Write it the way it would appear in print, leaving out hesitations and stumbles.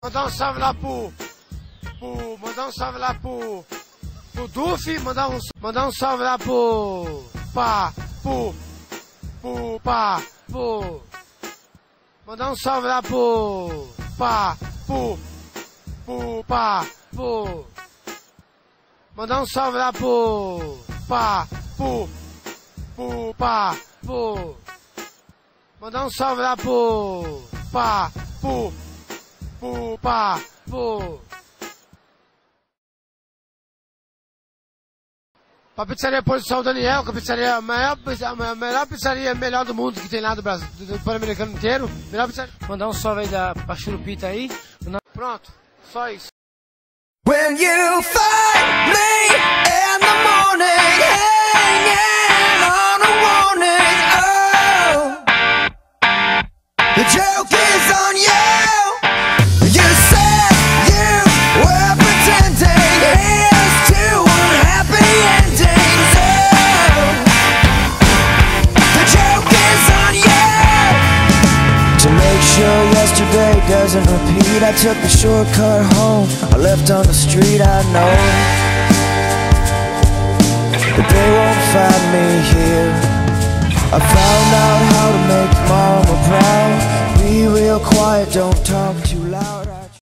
Mandar um salve lá mandar um salve lá pro Duff, mandar um salve lá mandar um salve lá mandar um salve lá mandar um salve lá pra pizzaria Posição Daniel, que é a melhor pizzaria melhor do mundo que tem lá do Brasil, do Pan-Americano inteiro. Melhor pizzaria. Mandar um salve aí pra Churupita aí. Pronto, só isso. When you find me in the morning, hanging on a warning, oh, the joke is on you. You said you were pretending, here's to unhappy endings, oh, the joke is on you. To make sure yesterday doesn't repeat, I took the shortcut home. I left on the street, I know that they won't find me here. I found out how to make mama proud. Be real quiet, don't talk